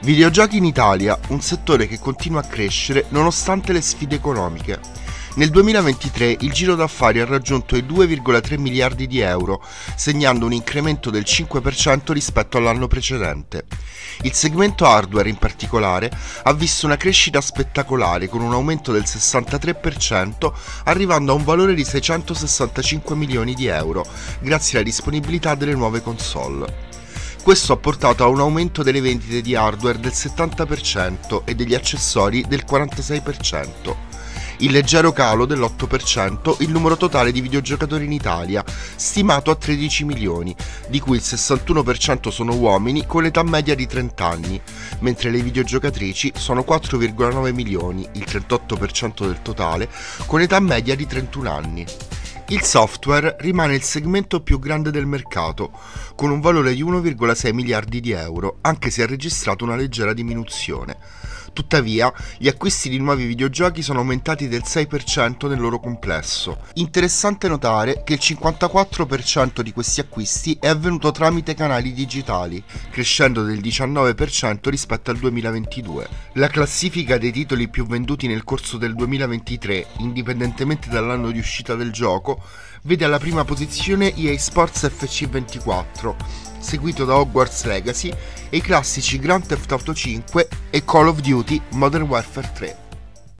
Videogiochi in Italia, un settore che continua a crescere nonostante le sfide economiche. Nel 2023 il giro d'affari ha raggiunto i 2,3 miliardi di euro, segnando un incremento del 5% rispetto all'anno precedente. Il segmento hardware in particolare ha visto una crescita spettacolare con un aumento del 63%, arrivando a un valore di 665 milioni di euro, grazie alla disponibilità delle nuove console. Questo ha portato a un aumento delle vendite di hardware del 70% e degli accessori del 46%. Il leggero calo dell'8% il numero totale di videogiocatori in Italia, stimato a 13 milioni, di cui il 61% sono uomini con l'età media di 30 anni, mentre le videogiocatrici sono 4,9 milioni, il 38% del totale, con età media di 31 anni. Il software rimane il segmento più grande del mercato, con un valore di 1,6 miliardi di euro, anche se ha registrato una leggera diminuzione. Tuttavia, gli acquisti di nuovi videogiochi sono aumentati del 6% nel loro complesso. Interessante notare che il 54% di questi acquisti è avvenuto tramite canali digitali, crescendo del 19% rispetto al 2022. La classifica dei titoli più venduti nel corso del 2023, indipendentemente dall'anno di uscita del gioco, vede alla prima posizione EA Sports FC24, seguito da Hogwarts Legacy e i classici Grand Theft Auto 5 e Call of Duty Modern Warfare 3.